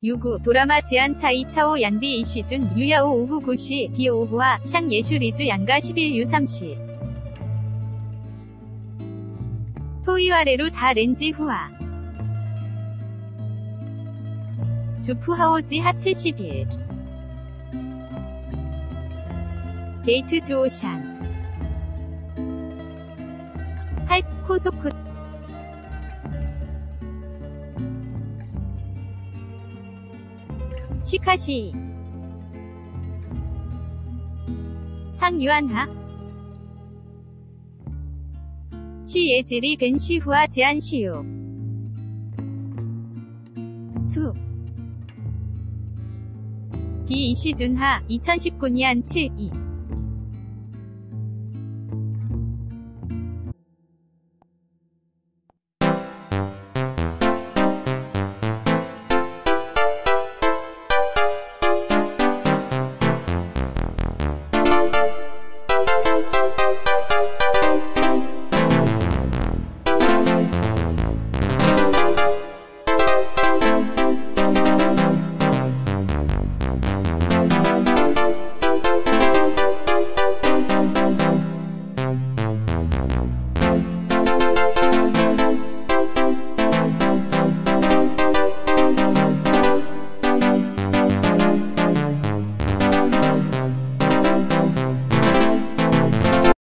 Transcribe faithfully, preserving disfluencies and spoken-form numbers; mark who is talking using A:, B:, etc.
A: 유구 도라마 지안 차이 차오 얀디 이시준 유야오 오후 구 시 디 오후와 샹 예슈리주 양가 십일 유 삼 시 토이와레루 다 렌지 후아 주푸하오지 하 칠십일 게이트 주오샨 할 코소쿠 쉬카시 상유안하 쉬예지리 벤 쉬후아 지안 시유 투 디 이시준하 이천십구 년 칠 이